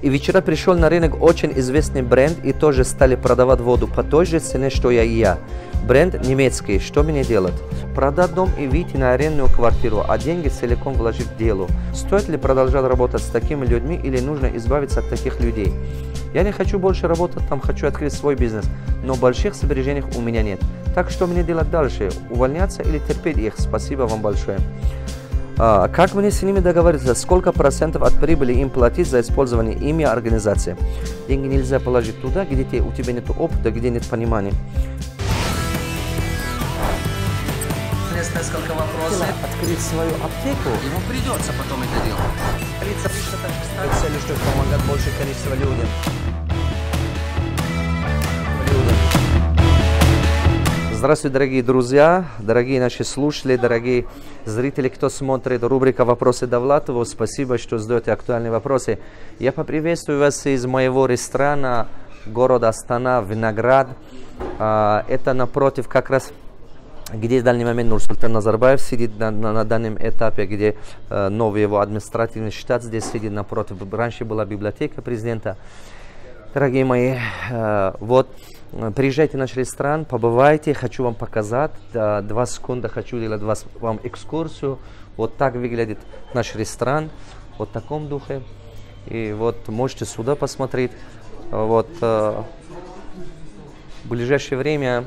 И вчера пришел на рынок очень известный бренд и тоже стали продавать воду по той же цене, что и я. Бренд немецкий. Что мне делать? Продать дом и выйти на арендную квартиру, а деньги целиком вложить в дело. Стоит ли продолжать работать с такими людьми или нужно избавиться от таких людей? Я не хочу больше работать там, хочу открыть свой бизнес, но больших сбережений у меня нет. Так что мне делать дальше? Увольняться или терпеть их? Спасибо вам большое. Как мне с ними договориться? Сколько процентов от прибыли им платить за использование ими организации? Деньги нельзя положить туда, где у тебя нет опыта, где нет понимания. Несколько вопросов. Открыть свою аптеку? Ему придется потом это делать. Целью, чтобы помогать большее количество людям. Здравствуйте, дорогие друзья, дорогие наши слушатели, дорогие зрители, кто смотрит рубрика «Вопросы Довлатову». Спасибо, что задаете актуальные вопросы. Я поприветствую вас из моего ресторана города Астана, Виноград. Это напротив как раз, где в данный момент Нурсултан Назарбаев сидит на данном этапе, где новый его административный штат здесь сидит напротив. Раньше была библиотека президента. Дорогие мои, вот, приезжайте в наш ресторан, побывайте, хочу вам показать. 2 секунды хочу делать вам экскурсию. Вот так выглядит наш ресторан, вот в таком духе. И вот можете сюда посмотреть. Вот, в ближайшее время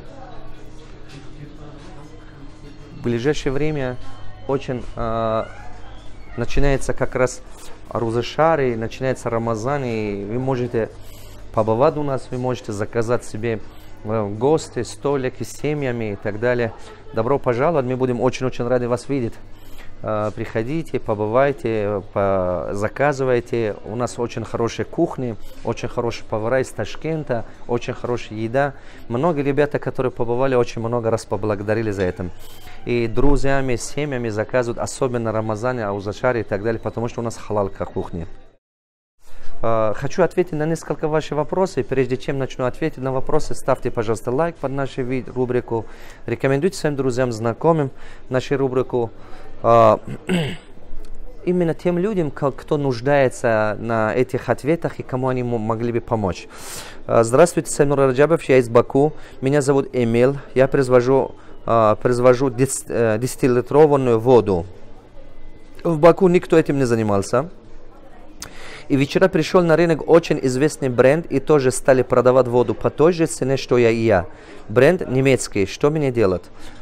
очень начинается как раз Роза-Шари, начинается Рамазан, и вы можете побывать у нас, вы можете заказать себе гости, столики с семьями и так далее. Добро пожаловать, мы будем очень-очень рады вас видеть. Приходите, побывайте, заказывайте. У нас очень хорошие кухни, очень хорошие повара из Ташкента, очень хорошая еда. Много ребята, которые побывали, очень много раз поблагодарили за это. И друзьями, семьями заказывают, особенно Рамазане, Аузашари и так далее, потому что у нас халалка кухня. Хочу ответить на несколько ваших вопросов. Прежде чем начну ответить на вопросы, ставьте, пожалуйста, лайк под нашу рубрику. Рекомендуйте своим друзьям, знакомым нашу рубрику. Именно тем людям, кто нуждается на этих ответах и кому они могли бы помочь. Здравствуйте, Сайнур Раджабов, я из Баку. Меня зовут Эмил. Я произвожу 10-литровую воду. В Баку никто этим не занимался. И вчера пришел на рынок очень известный бренд и тоже стали продавать воду по той же цене, что и я. Бренд немецкий. Что мне делать?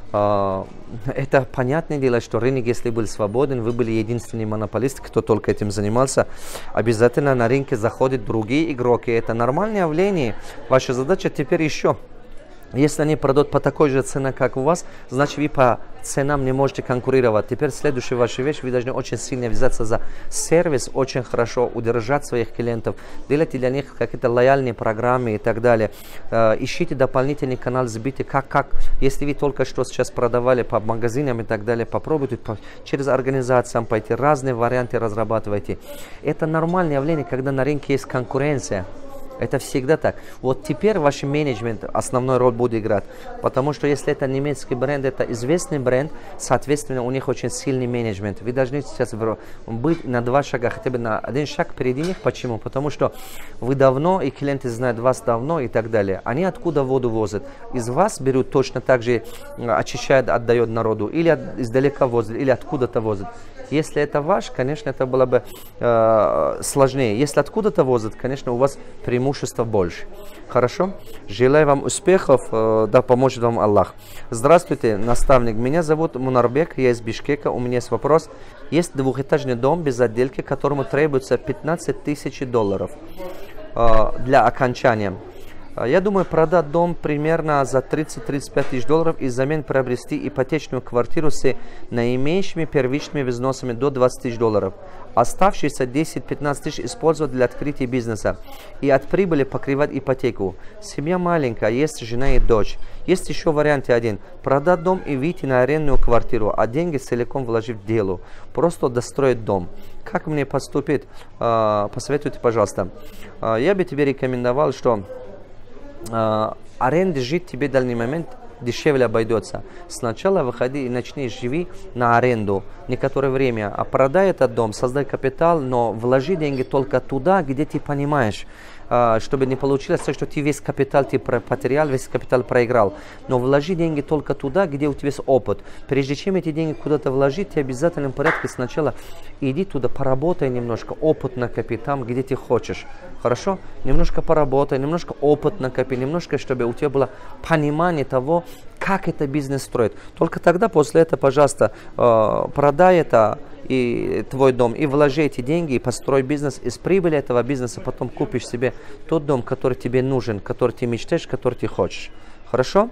Это понятное дело, что рынок, если был свободен, вы были единственный монополист, кто только этим занимался. Обязательно на рынке заходят другие игроки. Это нормальное явление. Ваша задача теперь еще. Если они продают по такой же цене, как у вас, значит вы по ценам не можете конкурировать. Теперь следующая ваша вещь, вы должны очень сильно взяться за сервис, очень хорошо удержать своих клиентов, делайте для них какие-то лояльные программы и так далее. Ищите дополнительный канал сбытия, если вы только что сейчас продавали по магазинам и так далее, попробуйте через организацию пойти, разные варианты разрабатывайте. Это нормальное явление, когда на рынке есть конкуренция. Это всегда так. Вот теперь ваш менеджмент основную роль будет играть. Потому что если это немецкий бренд, это известный бренд, соответственно, у них очень сильный менеджмент. Вы должны сейчас быть на 2 шага, хотя бы на 1 шаг впереди них. Почему? Потому что вы давно, и клиенты знают вас давно и так далее. Они откуда воду возят? Из вас берут точно так же, очищают, отдают народу. Или издалека возят, или откуда-то возят. Если это ваш, конечно, это было бы сложнее. Если откуда-то возят, конечно, у вас преимущество больше. Хорошо? Желаю вам успехов, да поможет вам Аллах. Здравствуйте, наставник. Меня зовут Мунарбек, я из Бишкека. У меня есть вопрос. Есть двухэтажный дом без отделки, которому требуется $15 000 для окончания. Я думаю, продать дом примерно за $30-35 000 и взамен приобрести ипотечную квартиру с наименьшими первичными взносами до $20 000. Оставшиеся 10-15 тысяч использовать для открытия бизнеса и от прибыли покрывать ипотеку. Семья маленькая, есть жена и дочь. Есть еще вариант один. Продать дом и выйти на арендную квартиру, а деньги целиком вложить в дело. Просто достроить дом. Как мне поступить? Посоветуйте, пожалуйста. Я бы тебе рекомендовал, что аренда жить тебе в данный момент дешевле обойдется. Сначала выходи и начни живи на аренду некоторое время, а продай этот дом, создай капитал, но вложи деньги только туда, где ты понимаешь, чтобы не получилось, что ты весь капитал ты потерял, весь капитал проиграл. Но вложи деньги только туда, где у тебя есть опыт. Прежде чем эти деньги куда-то вложить, ты в обязательном порядке сначала иди туда, поработай немножко, опыт накопи там, где ты хочешь. Хорошо? Немножко поработай, немножко опыт накопи, немножко, чтобы у тебя было понимание того, как это бизнес строит. Только тогда, после этого, пожалуйста, продай это, и твой дом, и вложи эти деньги, и построй бизнес. Из прибыли этого бизнеса потом купишь себе тот дом, который тебе нужен, который ты мечтаешь, который ты хочешь. Хорошо?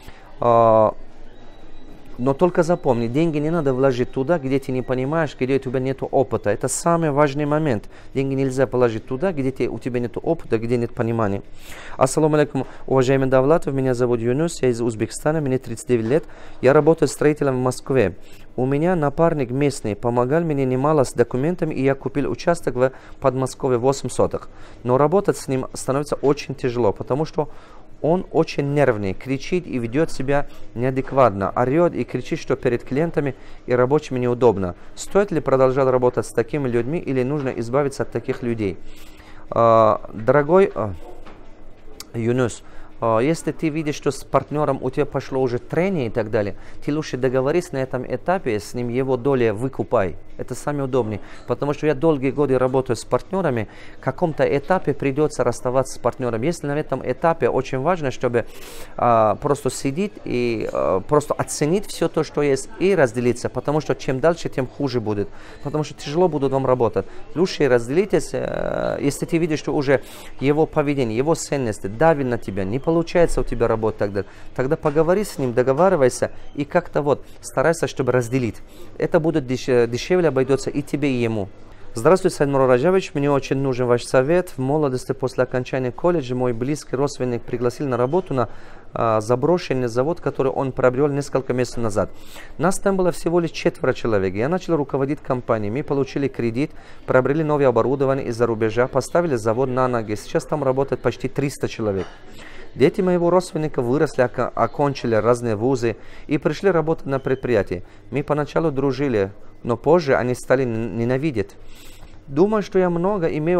Но только запомни, деньги не надо вложить туда, где ты не понимаешь, где у тебя нет опыта. Это самый важный момент. Деньги нельзя положить туда, где у тебя нет опыта, где нет понимания. Ассаламу алейкум, уважаемый Давлатов, меня зовут Юнус, я из Узбекистана, мне 39 лет. Я работаю строителем в Москве. У меня напарник местный, помогал мне немало с документами, и я купил участок в Подмосковье 8 соток. Но работать с ним становится очень тяжело, потому что он очень нервный, кричит и ведет себя неадекватно, орет и кричит, что перед клиентами и рабочими неудобно. Стоит ли продолжать работать с такими людьми или нужно избавиться от таких людей? Дорогой Юнус, если ты видишь, что с партнером у тебя пошло уже трение и так далее, ты лучше договорись на этом этапе, с ним его доля выкупай. Это самое удобнее. Потому что я долгие годы работаю с партнерами, в каком-то этапе придется расставаться с партнером. Если на этом этапе очень важно, чтобы просто сидеть и просто оценить все то, что есть, и разделиться. Потому что чем дальше, тем хуже будет. Потому что тяжело будут вам работать. Лучше разделитесь, если ты видишь, что уже его поведение, его ценности давят на тебя, не получается у тебя работать, тогда поговори с ним, договаривайся и как-то вот старайся, чтобы разделить. Это будет дешевле обойдется и тебе, и ему. Здравствуйте, Сайдмур Раджавович. Мне очень нужен ваш совет. В молодости после окончания колледжа мой близкий родственник пригласил на работу на заброшенный завод, который он приобрел несколько месяцев назад. Нас там было всего лишь 4 человек. Я начал руководить компанией. Мы получили кредит, приобрели новое оборудование из-за рубежа, поставили завод на ноги. Сейчас там работает почти 300 человек. Дети моего родственника выросли, окончили разные вузы и пришли работать на предприятии. Мы поначалу дружили, но позже они стали ненавидеть. Думают, что я много имею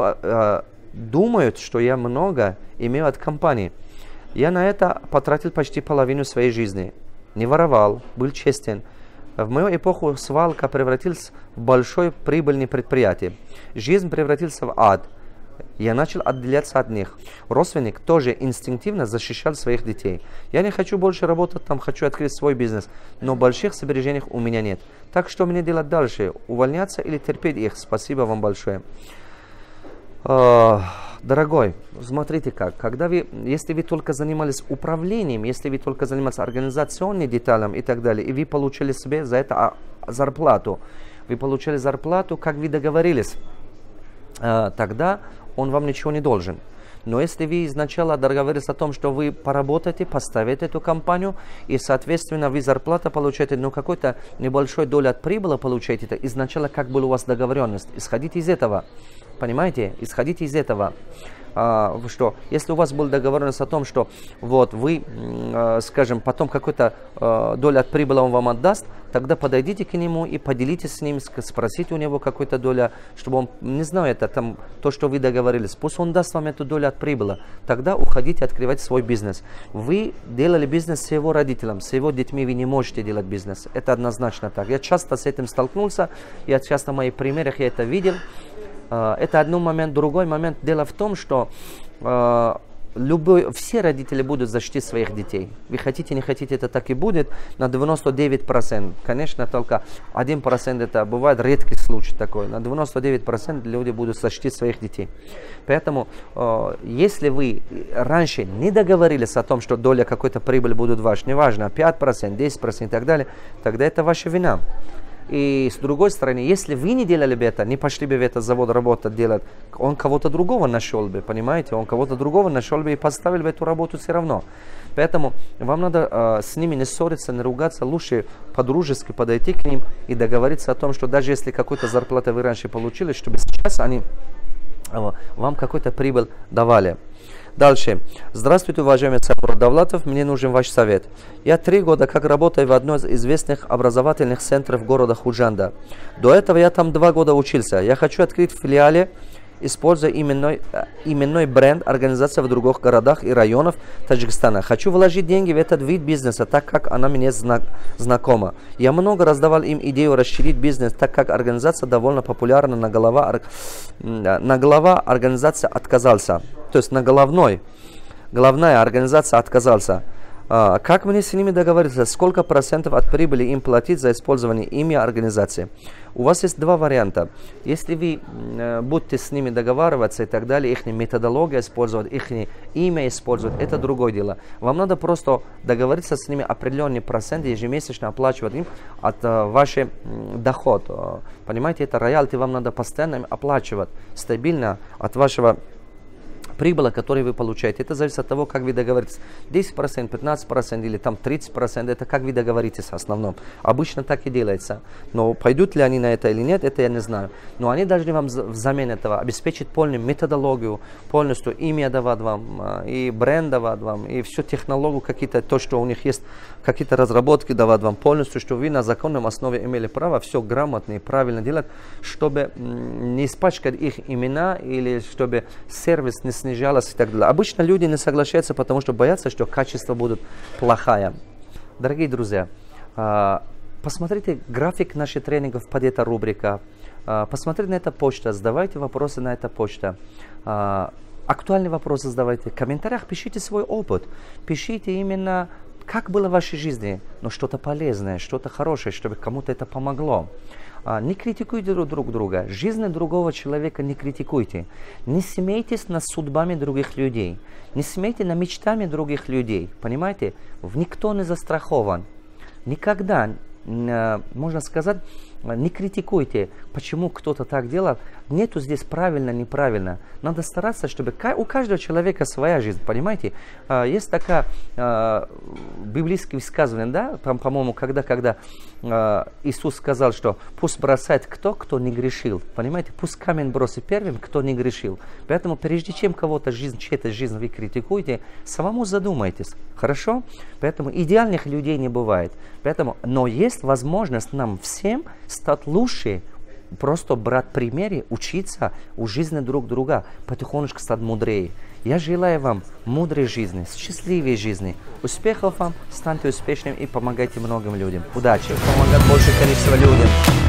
от компании. Я на это потратил почти половину своей жизни. Не воровал, был честен. В мою эпоху свалка превратилась в большое прибыльное предприятие. Жизнь превратилась в ад. Я начал отделяться от них. Родственник тоже инстинктивно защищал своих детей. Я не хочу больше работать там, хочу открыть свой бизнес, но больших сбережений у меня нет. Так что мне делать дальше? Увольняться или терпеть их? Спасибо вам большое. Дорогой, смотрите как, если вы только занимались управлением, если вы только занимались организационными деталями и так далее, и вы получили себе за это зарплату, как вы договорились, тогда он вам ничего не должен. Но если вы изначально договорились о том, что вы поработаете, поставите эту компанию, и, соответственно, вы зарплату получаете, но какой-то небольшой долю от прибыли получаете, это изначально как была у вас договоренность. Исходите из этого. Понимаете? Исходите из этого. Что если у вас была договоренность о том, что вот вы, скажем, потом какую-то долю от прибыли он вам отдаст, тогда подойдите к нему и поделитесь с ним, спросите у него какую-то долю, чтобы он, не знаю, это там то, что вы договорились, пусть он даст вам эту долю от прибыли, тогда уходите открывать свой бизнес. Вы делали бизнес с его родителем, с его детьми вы не можете делать бизнес, это однозначно так. Я часто с этим столкнулся, я часто в моих примерах я это видел. Это один момент. Другой момент. Дело в том, что все родители будут защитить своих детей. Вы хотите, не хотите, это так и будет. На 99%. Конечно, только 1% это бывает редкий случай такой. На 99% люди будут защитить своих детей. Поэтому, если вы раньше не договорились о том, что доля какой-то прибыли будет ваша, неважно, 5%, 10% и так далее, тогда это ваша вина. И с другой стороны, если вы не делали бы это, не пошли бы в этот завод работать, делать, он кого-то другого нашел бы, понимаете? Он кого-то другого нашел бы и поставил бы эту работу все равно. Поэтому вам надо с ними не ссориться, не ругаться, лучше по-дружески подойти к ним и договориться о том, что даже если какую-то зарплату вы раньше получили, чтобы сейчас они вам какой-то прибыль давали. Дальше. Здравствуйте, уважаемый Самурат Давлатов, мне нужен ваш совет. Я 3 года как работаю в одной из известных образовательных центров города Худжанда. До этого я там 2 года учился. Я хочу открыть в филиале, используя именной бренд организации в других городах и районах Таджикистана. Хочу вложить деньги в этот вид бизнеса, так как она мне знакома. Я много раздавал им идею расширить бизнес, так как организация довольно популярна, на глава организация отказался. То есть главная организация отказался. Как мне с ними договориться? Сколько процентов от прибыли им платить за использование имени организации? У вас есть 2 варианта. Если вы будете с ними договариваться и так далее, их методология использовать, их имя использовать, это другое дело. Вам надо просто договориться с ними определенный процент ежемесячно оплачивать им от вашего дохода. Понимаете, это роялти вам надо постоянно оплачивать стабильно от вашего прибыли, которую вы получаете. Это зависит от того, как вы договоритесь. 10%, 15% или там 30%, это как вы договоритесь в основном. Обычно так и делается. Но пойдут ли они на это или нет, это я не знаю. Но они должны вам взамен этого обеспечить полную методологию, полностью имя давать вам, и бренд давать вам, и всю технологию, какие-то, то, что у них есть, какие-то разработки давать вам полностью, что вы на законном основе имели право все грамотно и правильно делать, чтобы не испачкать их имена или чтобы сервис не снижалось и так далее. Обычно люди не соглашаются, потому что боятся, что качество будет плохое. Дорогие друзья, посмотрите график наших тренингов под эта рубрика. Посмотрите на эту почту, задавайте вопросы на эту почту. Актуальные вопросы задавайте. В комментариях пишите свой опыт. Пишите именно, как было в вашей жизни, но что-то полезное, что-то хорошее, чтобы кому-то это помогло. Не критикуйте друг друга. Жизнь другого человека не критикуйте. Не смейтесь над судьбами других людей. Не смейте над мечтами других людей. Понимаете? Никто не застрахован. Никогда, можно сказать, не критикуйте, почему кто-то так делал. Нету здесь правильно, неправильно. Надо стараться, чтобы у каждого человека своя жизнь, понимаете? Есть такая библейское высказывание, да? Там, по-моему, когда Иисус сказал, что пусть бросает кто не грешил. Понимаете? Пусть камень бросит первым, кто не грешил. Поэтому прежде чем кого-то жизнь, чья-то жизнь вы критикуете, самому задумайтесь. Хорошо? Поэтому идеальных людей не бывает. Поэтому, но есть возможность нам всем стать лучше, просто брать примеры, учиться у жизни друг друга, потихонечку стать мудрее. Я желаю вам мудрой жизни, счастливой жизни, успехов вам, станьте успешным и помогайте многим людям. Удачи! Помогать большее количество людям.